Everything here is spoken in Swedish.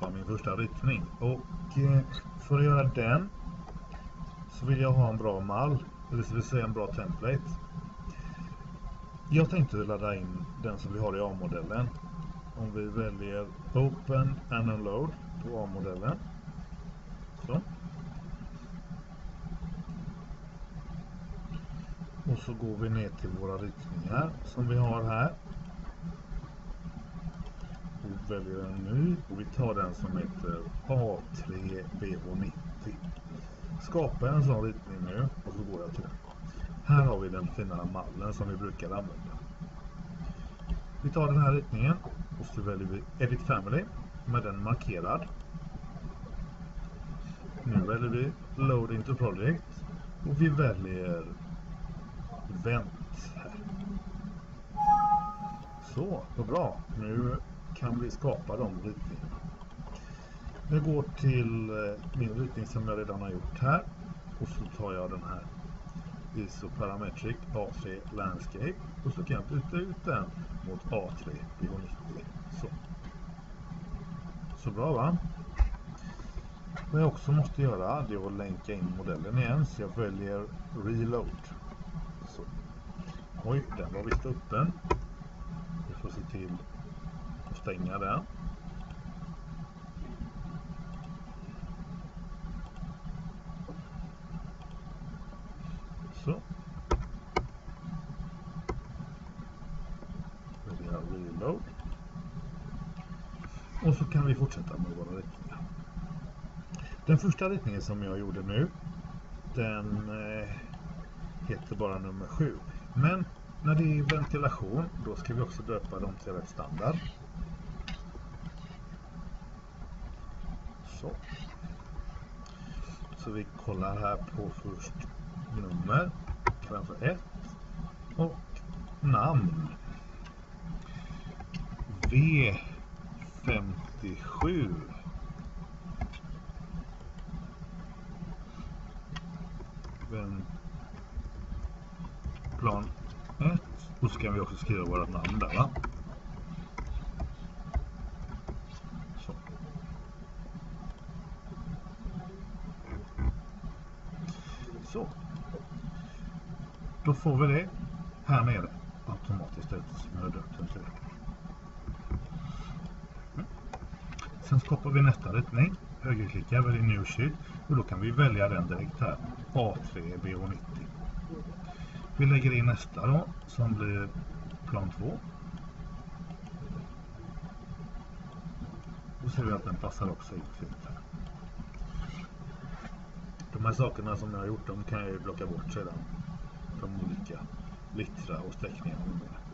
skapa min första ritning. Och för att göra den så vill jag ha en bra mall, eller så vill säga en bra template. Jag tänkte ladda in den som vi har i A-modellen. Om vi väljer Open and Unload på A-modellen. Så. Och så går vi ner till våra ritningar som vi har här. Och väljer en ny och vi tar den som heter A3BH90. Skapa en sån ritning nu och så går jag till den. Här har vi den fina mallen som vi brukar använda. Vi tar den här ritningen och så väljer vi Edit Family med den markerad. Nu väljer vi Load into Project och vi väljer Event här. Så, vad bra. Nu kan vi skapa de ritningarna. Jag går till min ritning som jag redan har gjort här och så tar jag den här Isoparametric A3 Landscape och så kan jag byta ut den mot A3 BH90. Så bra, va? Vad jag också måste göra det är att länka in modellen igen, så jag väljer Reload. Så. Oj, den var visst öppen. Vi får se till att stänga den. Så. Väljer Reload. Och så kan vi fortsätta med våra ritningar. Den första ritningen som jag gjorde nu, den heter bara nummer 7. Men när det är ventilation, då ska vi också döpa dem till rätt standard. Så vi kollar här på först nummer, framför 1 och namn. V57. Plan 1. Och så kan vi också skriva våra namn där, va? Så. Då får vi det här nere automatiskt eftersom jag har döpt den till det. Sen skapar vi nästa ritning. Högerklickar, väljer New Sheet och då kan vi välja den direkt här. A3BH90. Vi lägger in nästa då som blir plan 2. Då ser vi att den passar också in fint här. De här sakerna som jag har gjort, de kan jag ju plocka bort sedan. De olika littra och sträckningar.